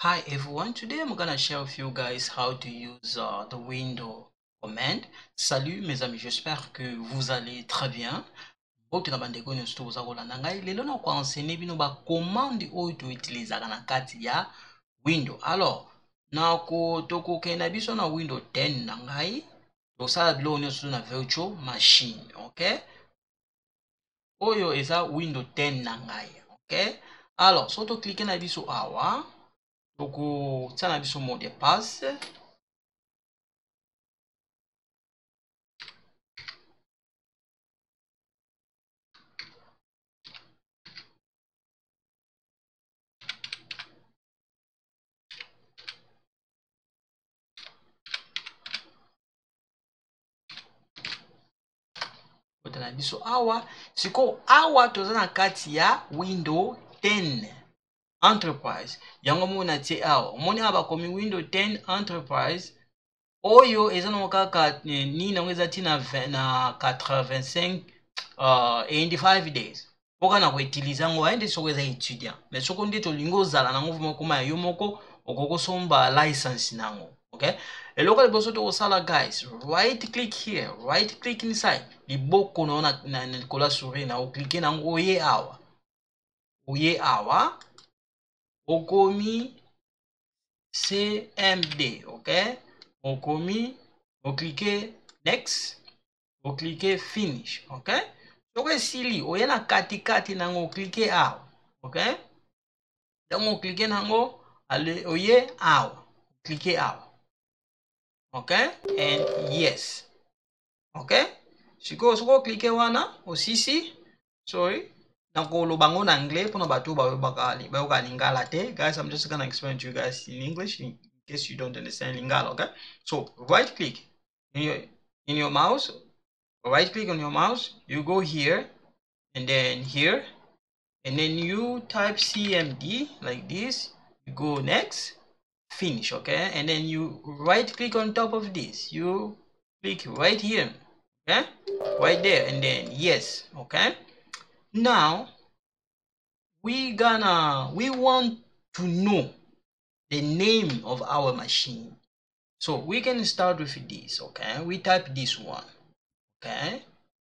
Hi everyone, today I'm gonna share with you guys how to use the window command. Salut mes amis, j'espère que vous allez très bien. Boto bandeko nyonso toza kolanda ngai lelo na kwa enseigner bino ba commande oyo to utiliser na kati ya window. Alors, na ko tokokenda biso na window 10 na ngai. Tosala bilo nyonso na virtual machine, okay? Oyo eza window 10 na ngai, okay? Alors, so to cliquer na biso awa. Donc, ça a son mot de passe. Awa, siko awa toza na kati ya window 10 enterprise. Yango mona tie awa. Moni aba komi window 10 enterprise. Oyo eza na kaka ni na ngeza tina na 85 85 days. Poka na ko utiliser ngo ende soko eza étudiant. Mais soko ndi to lingo zala na ngo moko ma yo moko okoko somba license nango. Okay? And look at the to sala guys. Right click here, right click inside. The boko na Nicola Suri na click na oye awa. Oye awa. Okomi CMD, okay? Okomi, o cliquer next, o cliquer finish, okay? So we sili, oye na kati nango cliquer awa, okay? Dango cliquer nango, ale oye awa, cliquer awa. Okay, and yes. Okay, siko cliquer wana osisi, sorry, nakolo bango na anglais pono batu ba lingala te. Guys, I'm just gonna explain to you guys in English in case you don't understand lingala. Okay, so right click in your mouse, right click on your mouse, you go here and then here, and then you type CMD like this, you go next, finish, okay? And then you right click on top of this, you click right here, okay? Right there, and then yes, okay? Now we want to know the name of our machine. So we can start with this, okay? We type this one, okay?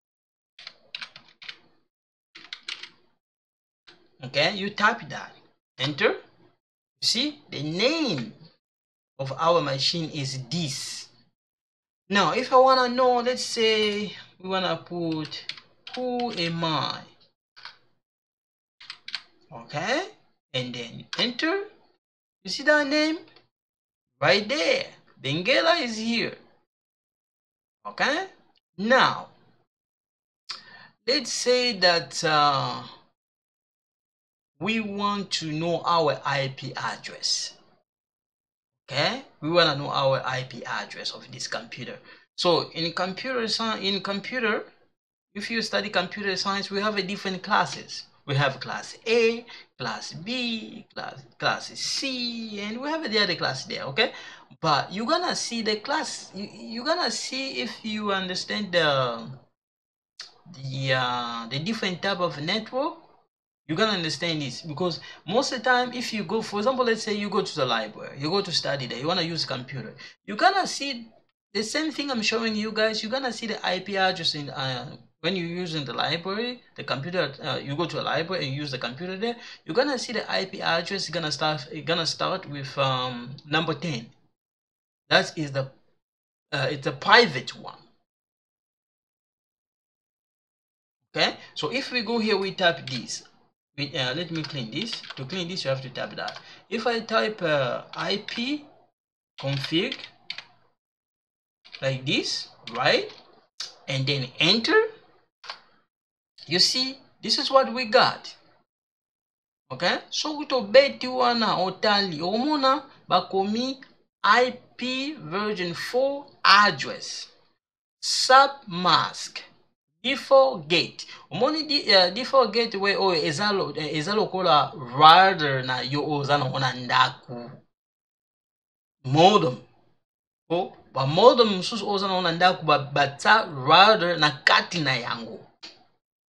Okay, you type that, enter. You see the name of our machine is this. Now if I want to know, let's say we want to put who am I, okay, and then enter. You see that name right there, Benguela is here, okay. Now let's say that we want to know our IP address. Okay, we want to know our IP address of this computer. So in computer science, if you study computer science, we have a different classes. We have class A, class B, class C, and we have the other class there, okay? But you're gonna see the class, you're gonna see if you understand the different type of network. You're gonna understand this because most of the time, if you go, for example, let's say you go to the library, you go to study there, you wanna use a computer, you're gonna see the same thing I'm showing you guys. You're gonna see the IP address in when you're using the library, the computer. You go to a library and use the computer there. You're gonna see the IP address. Gonna start with number 10. That is the it's a private one. Okay, so if we go here, we type this. Let me clean this. To clean this, you have to type that. If I type IP config like this, right, and then enter, you see this is what we got. Okay, so we to beti wana otali omona bakomi IP version 4 address submask default gate. Omoni default gateway o ezalo kola rather na yo ozana ona ndaku modem. O ba modem msusu ozana ona ndaku bata rather na kati na yango.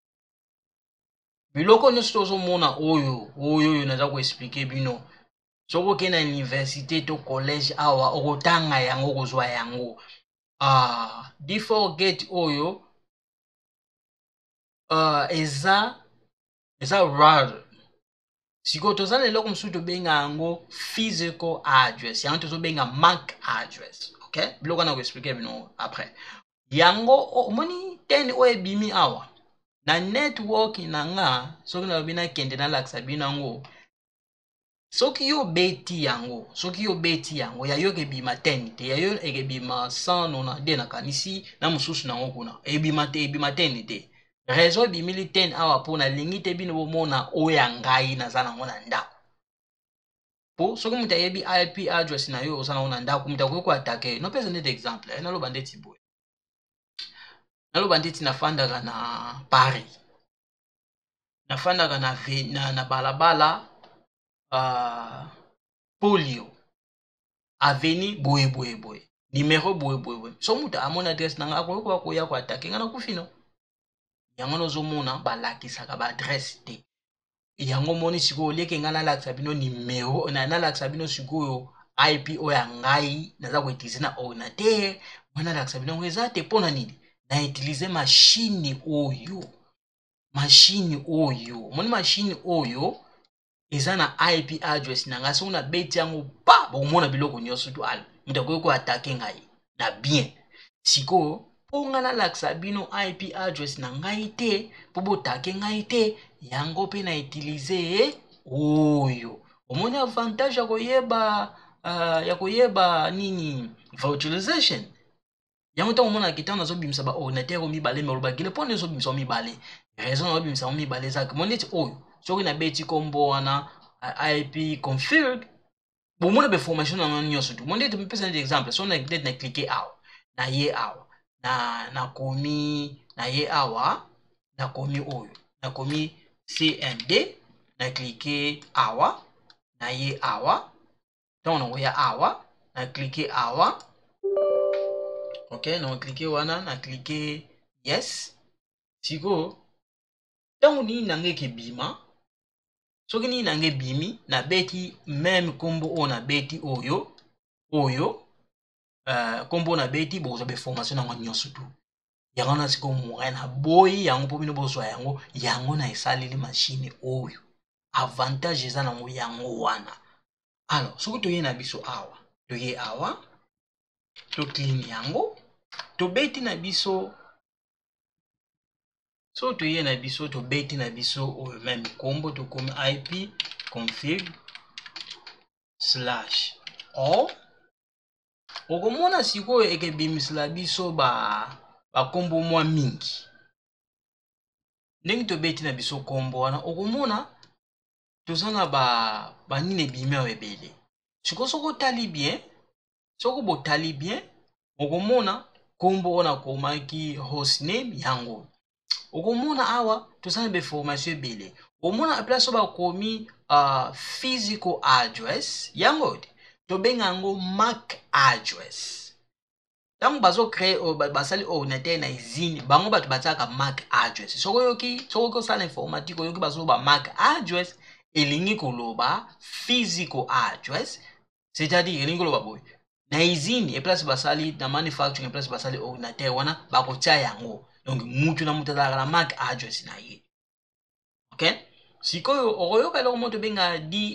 Biloko nyonso tozomona oyo naza ko expliquer bino. soko ke na université to collège awa okotanga yango kozwa yango before get oyo eza rare. Siko tozana eloko mosusu tobenga yango physical address, yango tozobenga MAC address. Okay, biloko na koexplike bino après. Yango omoni ten oyo ebimi awa na network na nga soki nalobi nakende nalakisa bino yango soki yo beti yango ya yo ekebima 10 te, ya yo ekebima 192 nakanisi na mosusu nango kuna ebima 10 te. Raison ebimili 10 awa mpo nalingi te bino bomona oyo ya ngai naza nango na ndako. Po soki moto ayebi IP address na yo oza nango na ndako, moto akoki koatake. Nopesa ndeti exemple, naloba ndeti boye. Naloba ndeti nafandaka na Paris. Nafandaka na balabala Polio. Avenue boye. Numéro boye. So moto amona adresse nanga akoki koya koatake nga na kufino. Yango nozomona balakisaka ba adresse te. Yango moni sikoyo leke nga nalakisa bino numéro nalakisa bino sikoyo IP oyo ya ngai naza koutilize na ordinateur. Mwana nalakisa bino ngo eza te mpona nini na utilize machine oyo. Moni machine oyo eza na IP address na nga soki na beti yango pa bokomona biloko nyonso to ala moto akoki koatake ngai na bien. Sikoyo mpo nga nalakisa bino IP address na ngai te mpo botake ngai te, yango mpe na utilize oyo. Omoni avantage ya koyeba nini virtualization. Yango ntango omona kitana nazobimisa ba ordinateur mibale me olobakile mpo nini ozobimisa mibale. Raison na obimisa mibale ezaka moni neti oyo soki na beti kombo wana IP config bomona be formation na ngani nyonso tu. Moni neti mpesa neti exemple so na peut-être na cliquer awa na ye awa nakomi oyo nakomi CMD na cliquer awa na ye awa ntango nakoya awa na cliquer awa. Ok, na cliquer wana na cliquer yes. Siko ntango nini nange ekebima soki nini nange ebimi na beti même kombo oyo na beti oyo kombo na beti bozwa be formation nango nyonso tu. Yango na siko moya na boyi yango mpo bino bozwa yango na esaleli machine oyo. Avantage eza nango yango wana. Alors soki toye na biso awa to clean yango to beti na biso so toye na biso to beti na biso oyo même kombo to komi IP config /all. Okomona sikoyo ekebimisela biso bakombo mwa mingi. Ndenge to beti na biso kombo wana okomona toza na banini ebimi awa ebele. Sikoyo soko otali bien, soko botali bien okomona kombo wana komaki hostname yango. Okomona awa toza na be formation ebele. Okomona place oyo bakomi physical address yango tobenga yango MAC address. Ntango bazo créer basali ordinateur na usine bango bato batiaka MAC address. Soki osala informatique oyoki bazoba MAC address elingi koloba physical address, c'est-à-dire elingi koloba boye na usine eplace basali na manufacturing eplace basali ordinateur wana bakotia yango. Donc mutu na mutu azalaka na MAC address na ye. Ok, sikoyo okoyoka eloko moto benga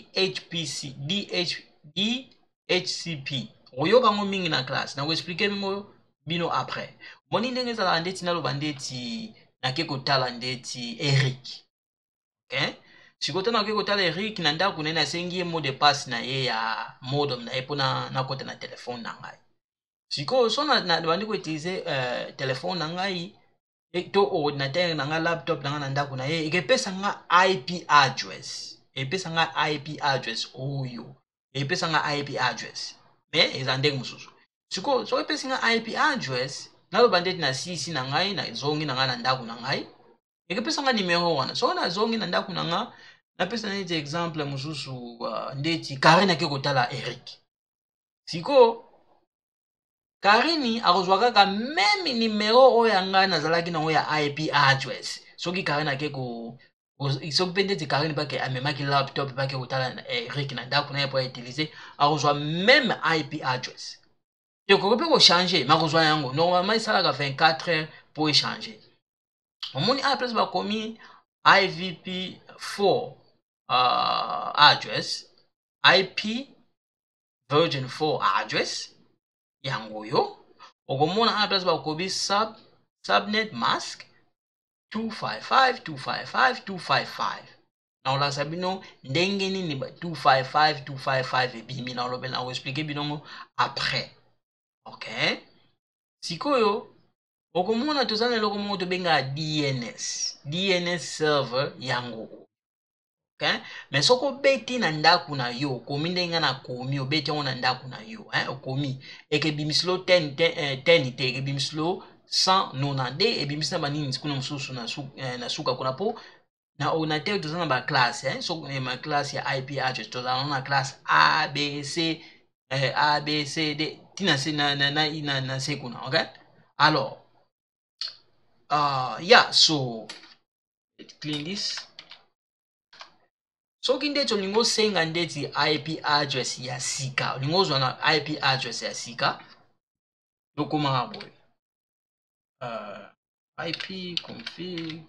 DHCP okoyoka ngo mingi na classe na koexplike bino après. Moni ndenge ezalaka ndeti naloba ndeti nake kotala ndeti Eric. Ok, sikoyo tana nake kotala Eric na ndako na ye nasengi ye mot de passe na ye ya modem na ye mpo nakota na telefone na ngai. Sikoyo so nabandi koutilize telefone na ngai to ordinateur na nga laptop na nga na ndako na ye ekepesa nga IP address. Epesa nga IP address oyo. Epesa nga IP address. Me eza ndenge mosusu. Sikoyo so epesa nga IP address naloba ndeti na sisi na ngai na zongi na nga na ndako na ngai ekepesa nga numero wana. So na zongi na ndako na nga napesa neti exemple mosusu ndeti Karine ake kotala Eric. Sikoyo Karini akozwa kaka même numéro oyo ya ngai nazalaki nango ya IP address. Soki Karine ake isokupende tikarine pake amemaki laptop pake utala rik na ndako na pour utiliser a rejoint même IP address. Tu peux changer ma rejoint yango normalement il sera 24 heures pour échanger. On moni a place ba komi IVP4 address, IP version 4 address yango yo. Okomona a place ba komi subnet mask 255.255.255. Now la sabino ndenge nini 255.255 ebimi na lobe na expliquer binongo après. Okay? Sikoyo okomona tozana loko mo to benga DNS server yango. Okay? Mais soko beti na ndaku na yo komi ndenga na komi obeti na ndaku na yo okomi eke bimislo 10 eke bimislo 190 ebimisna banini kuna msusu na suka kuna po na ordinateur tozana ba classe so ma classe ya IP address tozana na classe A B C D tina na C kuna. Okay? Alors yeah, so let's clean this. So kinde to lingo senga ndeti IP address ya sika lingo zwana IP address ya sika dokuma haboy IP config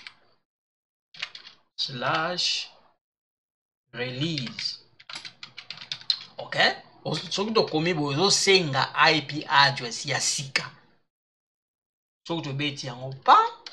/release. Okay? So kito komi bozo senga IP address ya sika. So to beti yango pa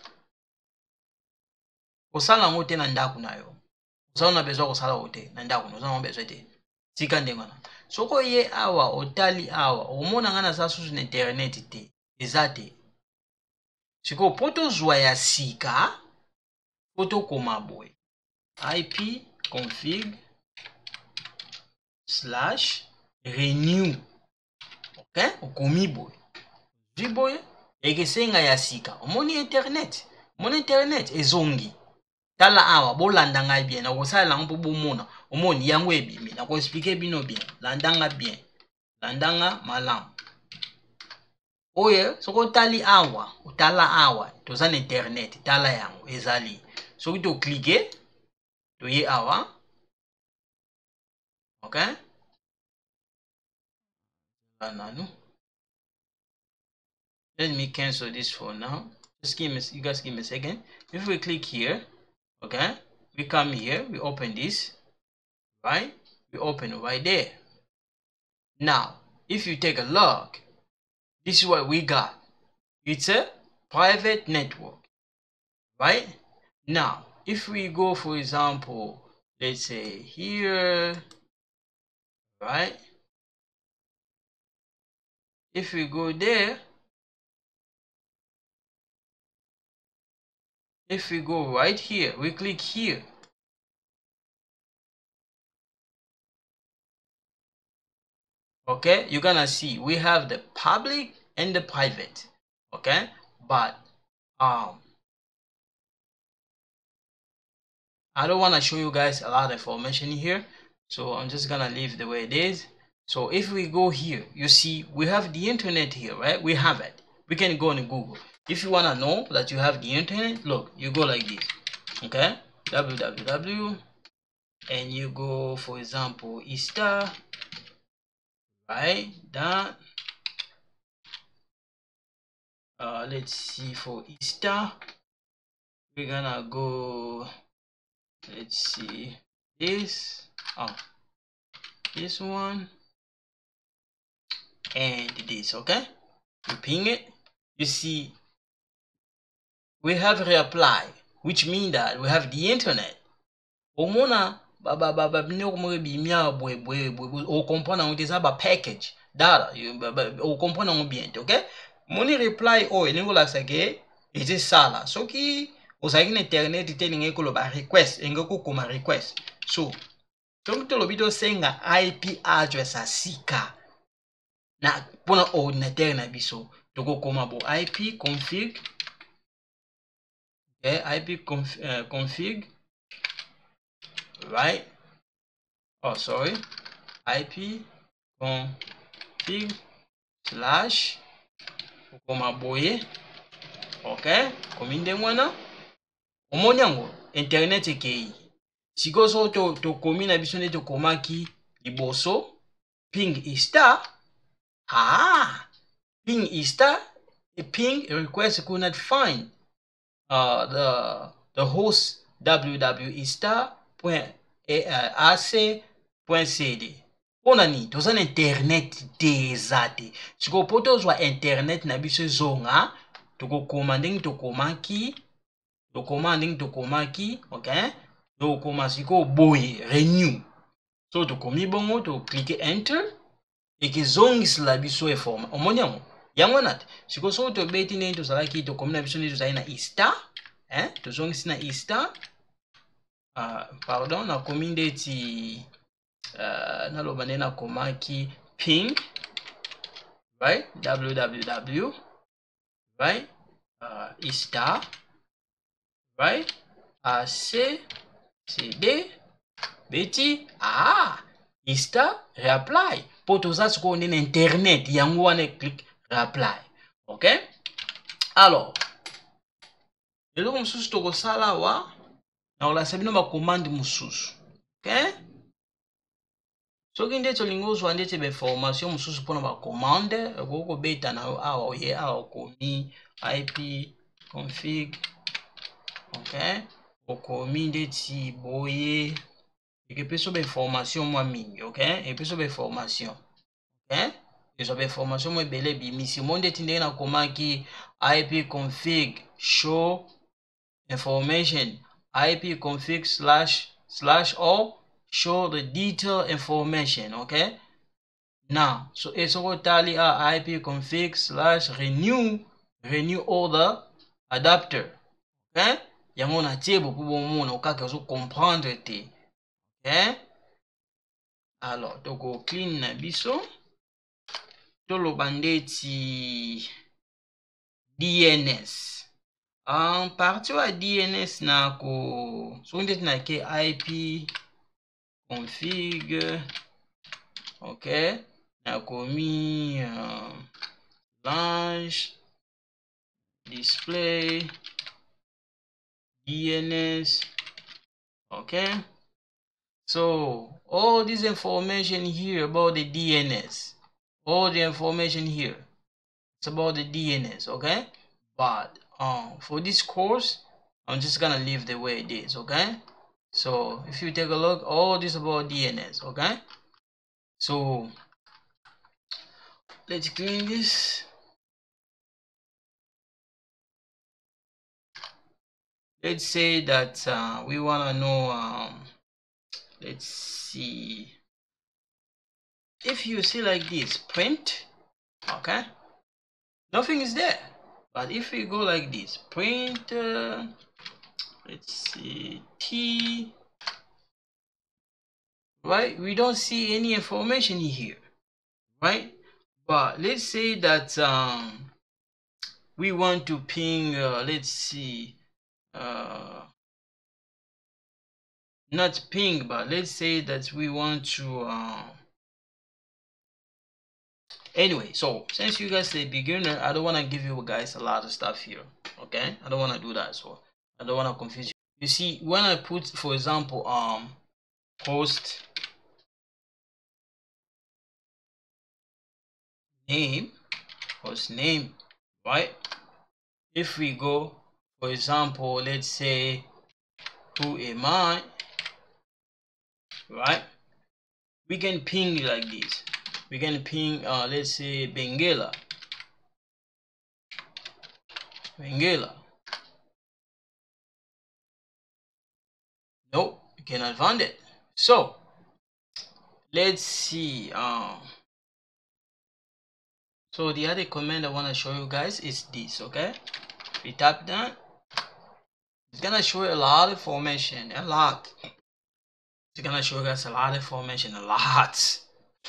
osala ngote na ndaku na yo. Osala besoin kosala ote na ndaku no osala besoin te. Sika ndengana. Soko ye awa otali awa omona ngana sa susu na internet te. Ezate. Siko poto zwa ya sika poto koma boy. IP config /renew. Okay? Okomi boy. Viboy egesenga ya sika. Omoni internet. Omoni internet ezongi. Tala awa bolanda ngai bien na kosala ngo bomona. Omoni yango ebimi na ko expliquer bino bien. Landanga bien. Landanga malamu. Oye soko tali awa utala awa toza na internet tala yango ezali. Soki to cliquer to ye awa. Okay? Let me cancel this for now. Just give me, you guys give me a second. If we click here, okay, we come here, we open this, right? We open right there. Now, if you take a look, this is what we got. It's a private network, right? Now, if we go, for example, let's say here, right? If we go there, if we go right here, we click here. Okay, you're gonna see we have the public and the private. Okay, but I don't want to show you guys a lot of information here, so I'm just gonna leave the way it is. So if we go here, you see we have the internet here, right? We have it. We can go on Google. If you want to know that you have the internet, look, you go like this. Okay, www, and you go, for example, Easter, right? That let's see, for Easter we're gonna go, let's see, this this one and this. Okay, you ping it, you see we have reapply, which means that we have the internet. Omona o comprendre on ça ba package data o comprendre bien. Okay, moni reply o elingo la sake eze sala soki ozaki na internet te ninge ko ba request engeko koma request. So donc to lobi to senga IP address asika na pona ordinateur na biso toko koma bo IP config. Okay, IP config, right? Oh, sorry. IP config / boye. Okay, kominde mwana. Omoni yango internet ekei sikoyo so tokomi na biso nde tokomaki liboso ping star ping star ping request could not find the host www.star.ac.cd mpona nini toza na internet te eza te sikoyo mpo tozwa internet na biso ezonga tokokoma ndenge tokomaki ok tokoma sikoyo boye renew so tokomi bongo toklike enter ekezongisela biso informa omoni yango na te sikoyo soki tobeti ndenge tozalaki tokomi na biso ndenge tozali na star tozongisi na star pardon nakomi ndeti naloba nde nakomaki ping right www right star right accd beti star reapply mpo toza sikoyo nde na internet yango wana click reapply ok alors eloko mosusu tokosala awa nakolakisa bino bacommande mosusu ok soki nde tolingi ozwa ndeti bainformation mosusu mpona bacommande okoki kobeta na yo awa oye awa okomi ip config ok okomi ndeti boye ekepesa bainformation mwa mingi ok epesa bainformation ok ezwa bainformation mwa ebele ebimisi mo ndeti ndenge nakomaki ip config show information ip config / all show the detailed information okay now so esoko tali ip config / renew all the adapter okay yango na tie bopu bomona okaka ozo comprendre te okay alors toko clean na biso toloba ndeti DNS parti wa DNS nako so ndeti na ke ip config ok nakomi launch display DNS okay so all this information here about the DNS all the information here it's about the DNS okay but for this course I'm just gonna leave the way it is okay so if you take a look all this about DNS okay so let's clean this let's say that we want to know let's see if you see like this print okay nothing is there but if we go like this print let's see T right we don't see any information here right but let's say that we want to ping let's see not ping but let's say that we want to anyway so since you guys are a beginner I don't want to give you guys a lot of stuff here okay I don't want to do that so I don't want to confuse you. You see when I put for example host name right if we go for example let's say who am I right we can ping like this we can ping let's say Benguela nope we cannot find it so let's see so the other command I want to show you guys is this okay if we tap that it's gonna show you a lot of information it's gonna show you guys a lot of information a lot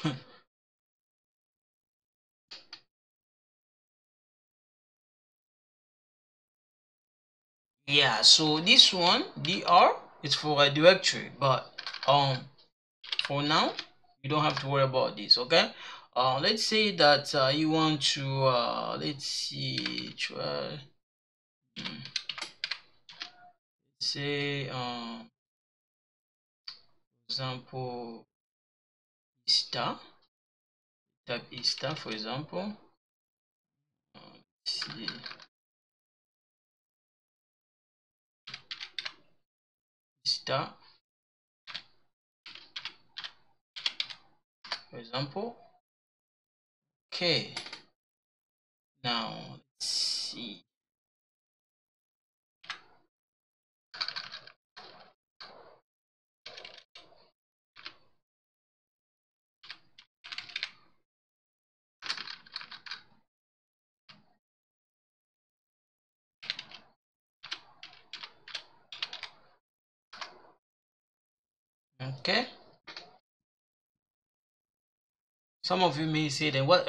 yeah so this one dr is for a directory but for now you don't have to worry about this okay let's say that you want to let's see try let's say for example Easter, type Easter for example. See Easter for example. Okay, now let's see. Okay, some of you may say then what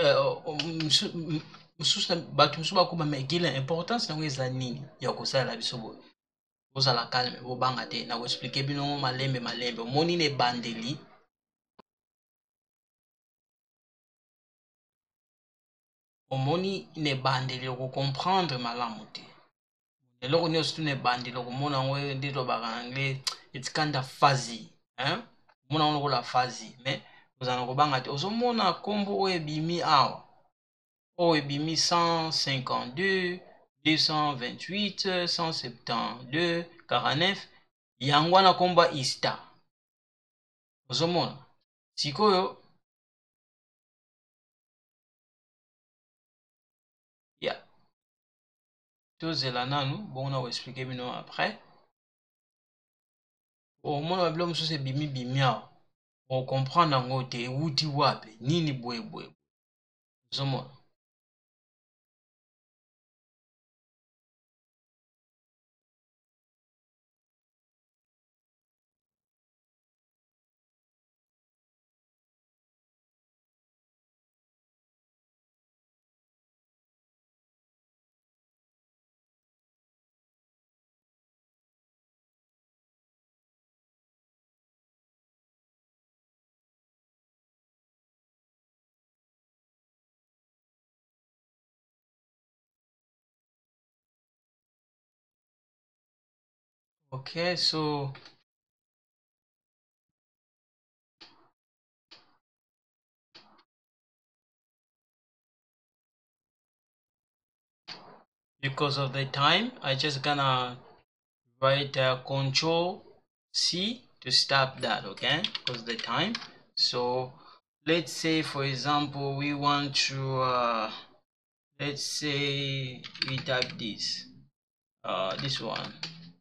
bato mosusu bakuba megila importance nango eza nini ya kosalela biso boye bozala calme bobanga te na koexplike bino malembe malembe omoni na ebandeli omoni na ebandeli okocomprendre malamu te eloko nyonso tu na ebandeli okomona yango nde tobaka na anglais it's kind of fuzzy omona yango lokola fuzzy mais ozala na kobanga te ozomona nkombo oyo ebimi awa oyo ebimi 152 228 172 49 yango wana nkombo ya Easter ozomona sikoyo ya tozela nanu bongo na koexplike bino après omona babilo mosusu ebimi bimi awa okomprendre yango te ewuti wapi nini boyeboye ozomona. Okay, so because of the time, I just gonna write Control C to stop that, okay? Because the time. So let's say, for example, we want to let's say we type this one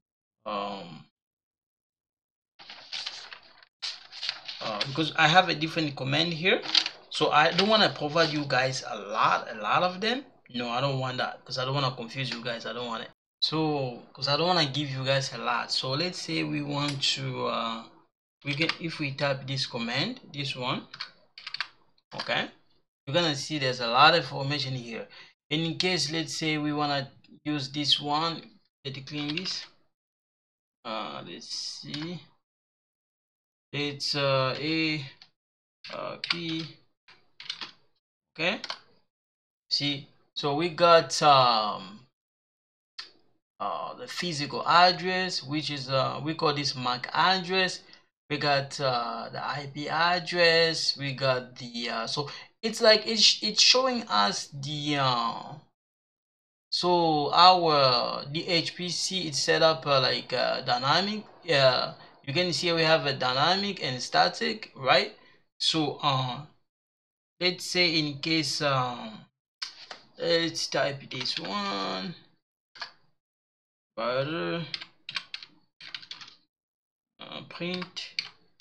because I have a different command here, so I don't want to provide you guys a lot of them. No, I don't want that because I don't want to confuse you guys. I don't want it. So because I don't want to give you guys a lot. So let's say we want to we can, if we type this command, this one, okay, you're gonna see there's a lot of information here. In case let's say we want to use this one, let me clean this. Let's see, it's A P, okay. See, so we got the physical address, which is we call this MAC address. We got the IP address. We got the so it's like it's showing us the so our DHPC is set up like dynamic. You can see we have a dynamic and static, right? So let's say in case let's type this one. Print.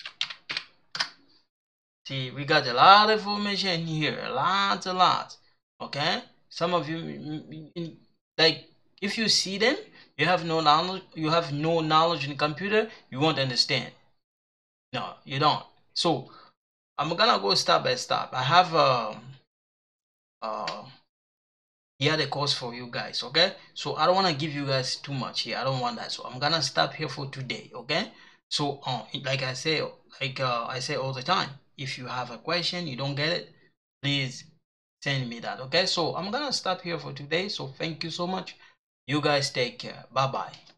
See, we got a lot of information here, a lot. Okay, some of you like if you see them, you have no knowledge. You have no knowledge in computer. You won't understand. No, you don't. So I'm gonna go step by step. I have the course for you guys, okay? So I don't want to give you guys too much here. I don't want that. So I'm gonna stop here for today, okay? So like I say, I say all the time, if you have a question, you don't get it, please send me that, okay? So I'm gonna stop here for today. So thank you so much. You guys take care. Bye bye.